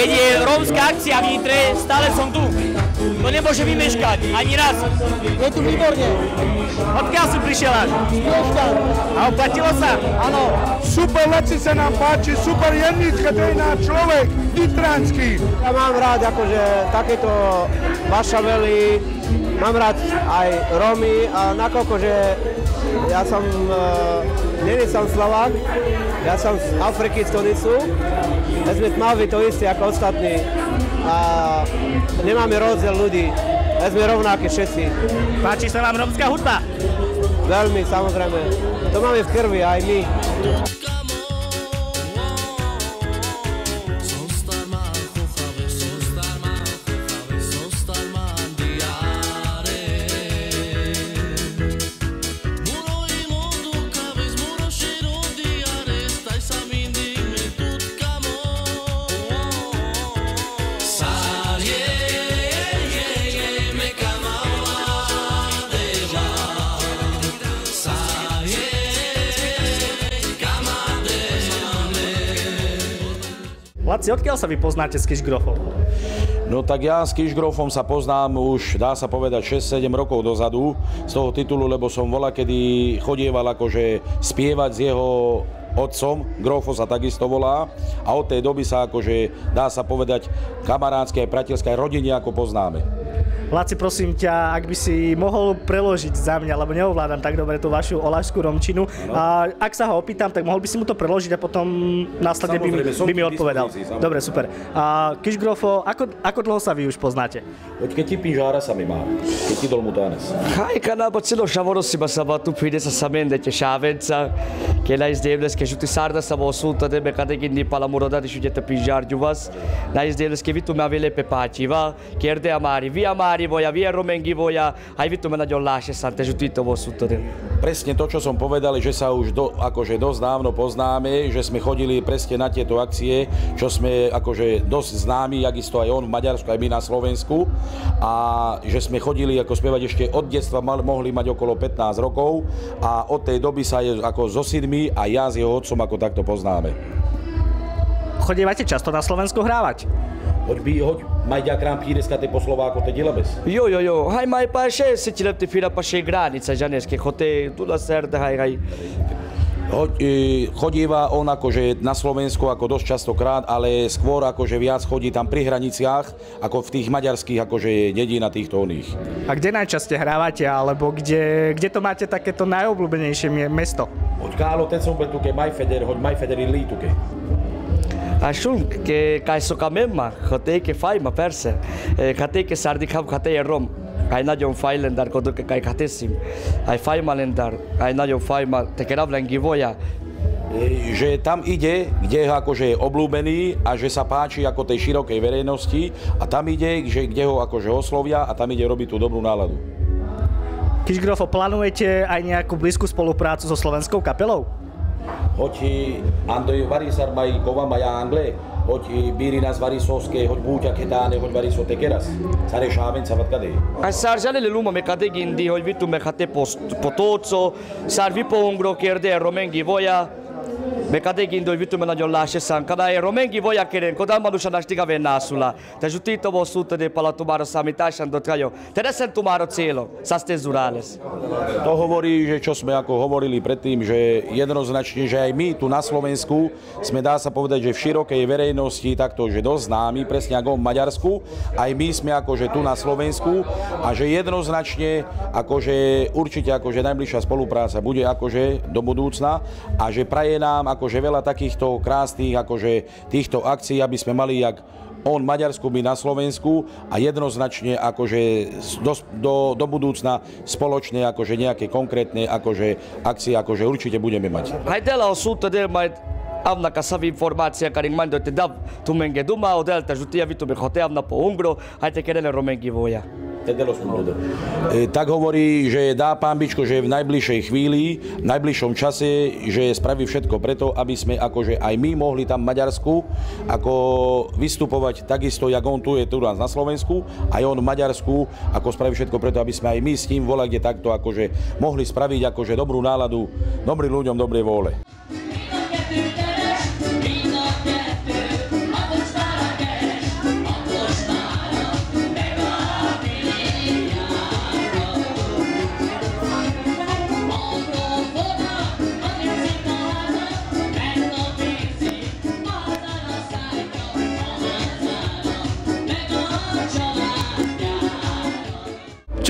keď je rómska akcia v Nitre, stále som tu. To nemôže vymeškať, ani raz. Je tu výborne. Odkiaľ si prišiel až? Spiešťan. A oplatilo sa? Áno. Super veci sa nám páči, super Jemnička, to je náš človek, nitranský. Ja mám rád akože takéto vašavely, mám rád aj Rómy a nakoľko, že ja som, není som Slovák, ja som z Afriky, z Tunisu, my sme tmaví to isté ako ostatní a nemáme rozdiel ľudí, my sme rovnáki všetci. Páči sa vám rómska hudba? Veľmi, samozrejme, to máme v krvi aj my. Laci, odkiaľ sa vy poznáte s Kišgrofom? No tak ja s Kišgrofom sa poznám už, dá sa povedať, 6-7 rokov dozadu z toho titulu, lebo som kedy chodieval akože spievať s jeho otcom, Grofo sa takisto volá, a od tej doby sa akože, dá sa povedať, kamarádske aj priateľské aj rodine ako poznáme. Laci, prosím ťa, ak by si mohol preložiť za mňa, lebo neovládam tak dobre tú vašu olašskú romčinu. A ak sa ho opýtam, tak mohol by si mu to preložiť a potom následne by mi odpovedal. Dobre, super. A Kišgrofo, ako dlho sa vy už poznáte? Keď ti pinžára sa mi má, keď ti dolmu tánes. Hai canapa celo sciavorossi passava tu pide sa samende che sciavenza che la isdebles che juti sarda sa vosulta de becate che ni pala muroda di sujete pinjar juvas la isdebles che vitu me avele pepati va chierde amari via amari voja via romengi voja aj vitu me na ďoláše sante jutito vosulta de. Presne to, čo som povedal, že sa už akože dosť dávno poznáme, že sme chodili presne na tieto akcie, čo sme akože dosť známi, takisto aj on v Maďarsku, aj my na Slovensku. A že sme chodili ako spievať ešte od detstva, mohli mať okolo 15 rokov a od tej doby sa je ako so synmi a ja s jeho otcom ako takto poznáme. Chodívate často na Slovensku hrávať? Hoď mai ďakrám píreska te po Slováko te dilabes. Jo, hai mai pa 6 lety fila pa 6 granica ženeske hote tu la serda hai. Chodíva on akože na Slovensku ako dosť častokrát, ale skôr akože viac chodí tam pri hraniciach, ako v tých maďarských akože dedín a týchto oných. A kde najčastejšie hrávate, alebo kde to máte takéto najobľúbenejšie mesto? Hoď kálo ten som tu ke Majfeder, hoď Majfeder in Lítuke. Ashun che caiso camemma, hote che fai ma perse. Kate che sardi kam kate rom. Ai na jon failendar kodo ke kai katesim. Ai fai malendar, ai na jon fai ma te keravlen givoja. Že tam ide, kde je akože obľúbený a že sa páči ako tej širokej verejnosti a tam ide, kde ho akože oslovia a tam ide robiť tú dobrú náladu. Kišgrofo, plánujete aj nejakú blízku spoluprácu so slovenskou kapelou? Hoď andoj varisar mai kova maja angle, hoď bíri nás varisovské, hoď búťa ketáne, hoď variso tekeras. Sare šáven sa vatkade. Ai sarjale le luma me kate gindi, hoď vitu me kate potozzo, sarvi po ungro kerde romengi voja. Me kate gindi, hoď vitu me na ďoláše san, kada je romengi voja keren, kodan manuša naštika venásula. Ta jutito vo súte de pala tumaro samitašan do trajo. Teda sen tumaro celo, sa ste zurales. To hovorí, že čo sme ako hovorili predtým, že jednoznačne, že aj my tu na Slovensku sme, dá sa povedať, že v širokej verejnosti takto, že dosť známi, presne ako v Maďarsku, aj my sme akože tu na Slovensku a že jednoznačne akože určite akože najbližšia spolupráca bude akože do budúcna a že praje nám akože veľa takýchto krásnych akože týchto akcií, aby sme mali jak on v Maďarsku, my na Slovensku a jednoznačne akože do budúcna spoločne akože nejaké konkrétne akože akcie akože určite budeme mať. Hajdela osuta de mai avna kasavi informacija karing mando te dav tu menge duma odelta jutia vitu me hote avna po ungro hajte kerele romengi voja. Tak hovorí, že dá pán Bičko, že v najbližšej chvíli, v najbližšom čase, že spraví všetko preto, aby sme akože aj my mohli tam v Maďarsku ako vystupovať takisto, jak on tu je tu na Slovensku, aj on v Maďarsku, ako spraví všetko preto, aby sme aj my s tým volá, kde takto akože mohli spraviť akože dobrú náladu, dobrým ľuďom dobrej vôle.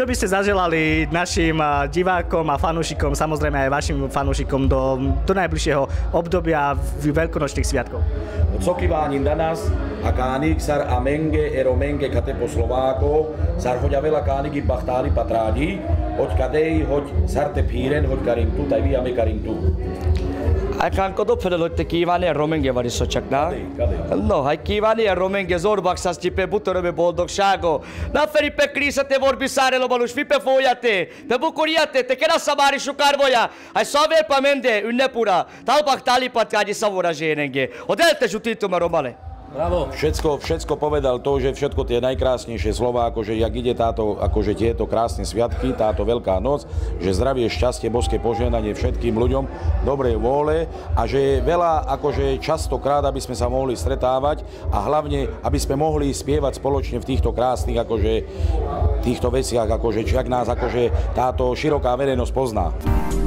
Čo by ste zaželali našim divákom a fanúšikom, samozrejme aj vašim fanúšikom do najbližšieho obdobia veľkonočných sviatkov? Od očekiváním na nás a kánik sar amenge e romenge kate po Slováko, sar hoďa veľa kániky bachtári patrádi, hoď kadej, hoď sarte píren, hoď karintu, taj viame karintu. Kan kodopfeleloitte kívánni a romenge varissocsaknál. No, hát kívánni a romenge zorbaksas tipe butöröme boldogságo. Na ferippe kriisate vorbi saarelomallus vipe fojate. Te bukuriate, te kerassa maari sukarvoja. Hai saverpa mende ynnepura. Talpak talipatkádi savoražénenge. Odelte žutituma romale. Bravo. Všetko povedal to, že všetko tie najkrásnejšie slova, akože jak ide táto, akože tieto krásne sviatky, táto veľká noc, že zdravie, šťastie, božské požehnanie všetkým ľuďom, dobrej vôle a že veľa, akože častokrát, aby sme sa mohli stretávať a hlavne, aby sme mohli spievať spoločne v týchto krásnych, akože týchto veciach, akože jak nás akože táto široká verejnosť pozná.